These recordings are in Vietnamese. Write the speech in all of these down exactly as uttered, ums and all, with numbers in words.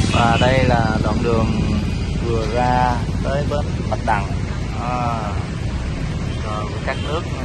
Và đây là đoạn đường vừa ra tới bến Bạch Đằng, à, rồi cắt nước nha.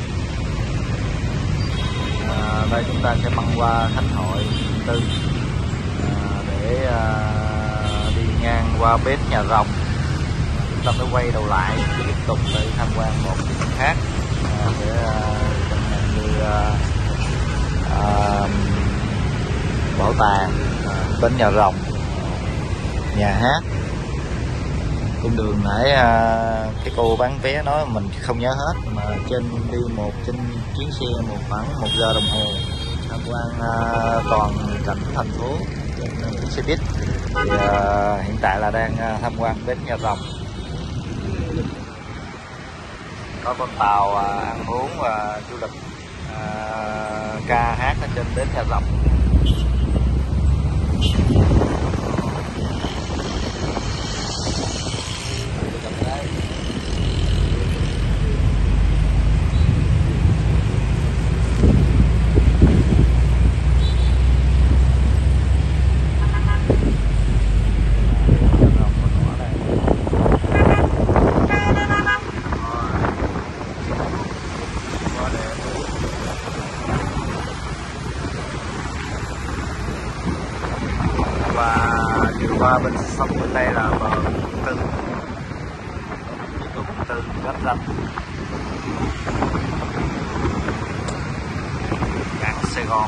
À, đây chúng ta sẽ băng qua Khánh Hội quận Tư, à, để à, đi ngang qua bến Nhà Rồng. Chúng ta phải quay đầu lại tiếp tục đi tham quan một cái điểm khác, à, để à, chẳng hạn như à, à, bảo tàng, à, bến Nhà Rồng, nhà hát. Cung đường nãy à, cái cô bán vé nói mình không nhớ hết, mà trên đi một trên chuyến xe một khoảng một giờ đồng hồ tham quan à, toàn cảnh thành phố trên xe buýt. Thì à, hiện tại là đang à, tham quan bến Nhà Rồng, có con tàu à, ăn uống và du lịch, à, ca hát ở trên bến Nhà Rồng. Và vừa qua bên sông bên đây là bờ Quận Tư, Quận Tư giáp ranh cảng Sài Gòn.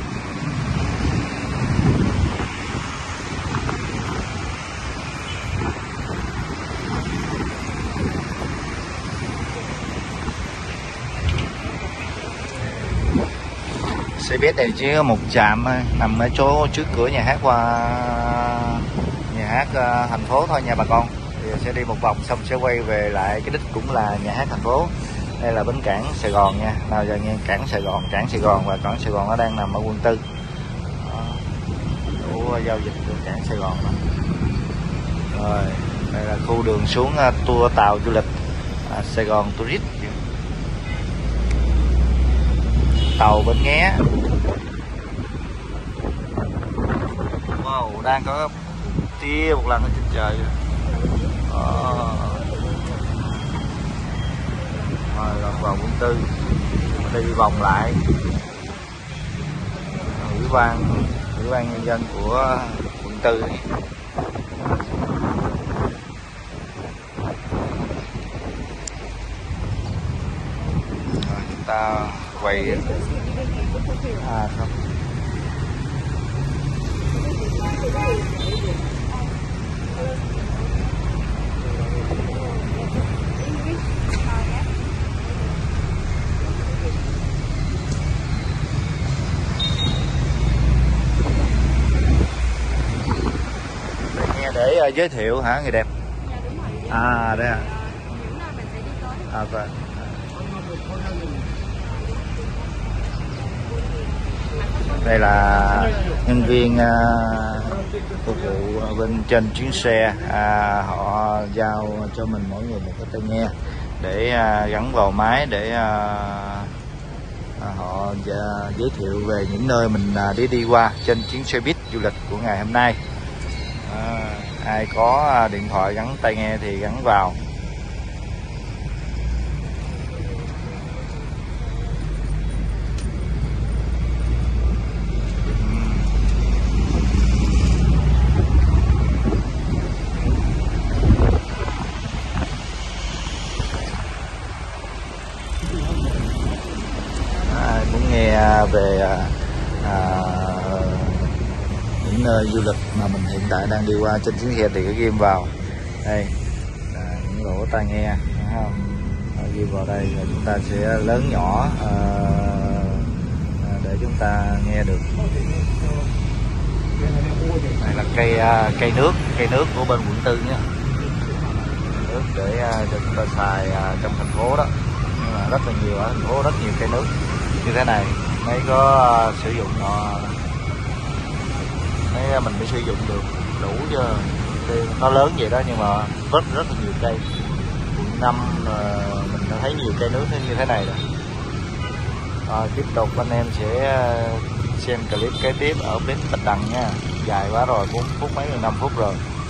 Xe buýt này chỉ có một trạm nằm ở chỗ trước cửa nhà hát qua nhà hát uh, thành phố thôi nha bà con. Thì sẽ đi một vòng xong sẽ quay về lại cái đích cũng là nhà hát thành phố. Đây là bến cảng Sài Gòn nha. Nào giờ nghe cảng Sài Gòn, cảng Sài Gòn và cảng Sài Gòn nó đang nằm ở quận Tư. Đủ giao dịch của cảng Sài Gòn đó. Rồi đây là khu đường xuống uh, tour tàu du lịch uh, Sài Gòn Tourist. Tàu Bến Nghé. Wow, đang có tia một lần ở trên trời. Ờ. Rồi vào quận Tư, đi vòng lại ủy ban ủy ban nhân dân của quận Tư này. Rồi chúng ta quay à không nghe để uh, giới thiệu hả người đẹp? À đây à. À vâng. Đây là nhân viên uh, phục vụ bên trên chuyến xe, à, họ giao cho mình mỗi người một cái tai nghe để uh, gắn vào máy để uh, uh, họ uh, giới thiệu về những nơi mình uh, đi đi qua trên chuyến xe buýt du lịch của ngày hôm nay. À, ai có uh, điện thoại gắn tai nghe thì gắn vào. Nghe về à, những nơi du lịch mà mình hiện tại đang đi qua trên chuyến xe thì cứ ghim vào đây, à, những lỗ tai nghe, thấy không? Ghim vào đây rồi chúng ta sẽ lớn nhỏ à, để chúng ta nghe được. Này là cây cây nước cây nước của bên quận Tư nhé, nước để cho chúng ta xài trong thành phố đó. Nhưng mà rất là nhiều ở thành phố, rất nhiều cây nước như thế này mới có uh, sử dụng nó, mới mình mới sử dụng được đủ chứ. Nó lớn vậy đó nhưng mà rất rất là nhiều cây. Quận năm uh, mình thấy nhiều cây nước như thế này rồi. À, tiếp tục anh em sẽ xem clip kế tiếp ở bến Bạch Đằng nha. Dài quá rồi, bốn phút mấy năm phút rồi.